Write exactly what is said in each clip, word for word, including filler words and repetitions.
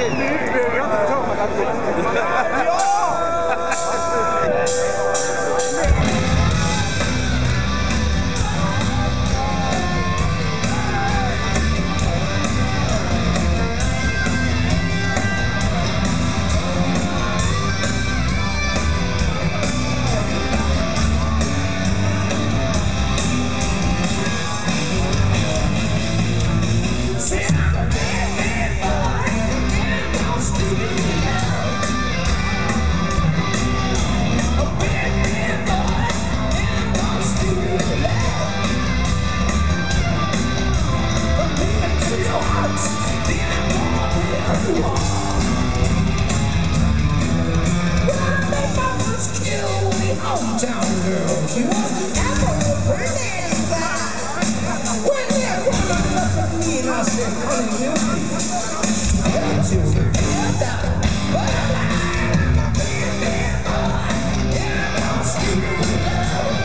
Hometown girl, she was ever pretty inside. When that woman looked at me and I said, honey, you got you feel that. But I lied, I'm a bad boy, yeah, I'm stupid love.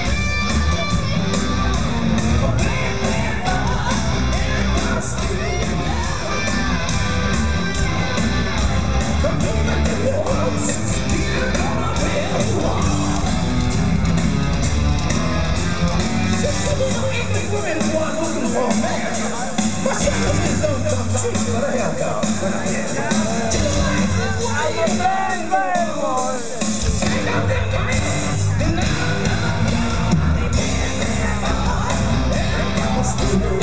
A bad, bad boy, yeah, I'm stupid love. Come over to your house, you're gonna build a wall. Women want looking for a man. My son don't come cheap for the hell dog. Why you bad, bad boy? Ain't no good to me. No, no, no. Bad, bad boy. They're stupid.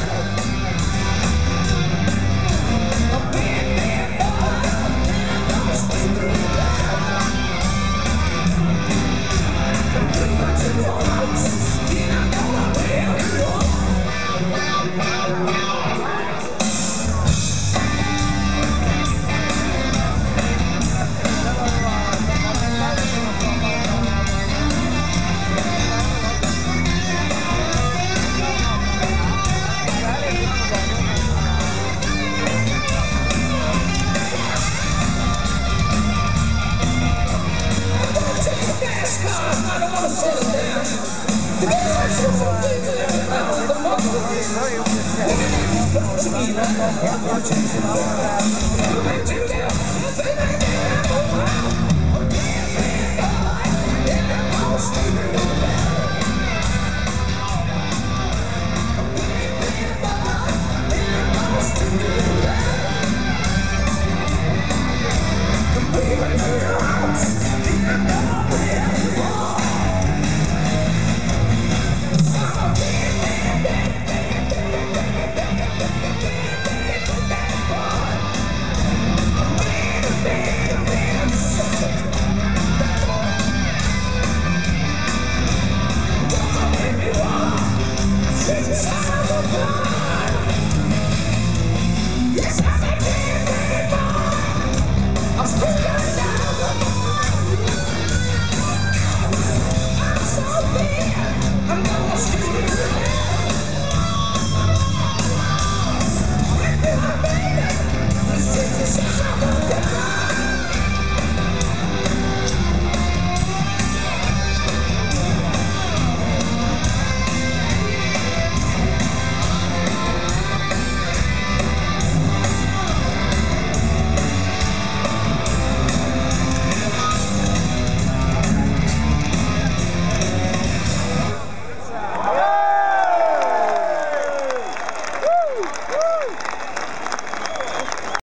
A bad, bad boy. They're stupid. Come to your house. You don't know where you are. I don't want to settle down. The guys are so people every now and then. The mother to me, I'm not watching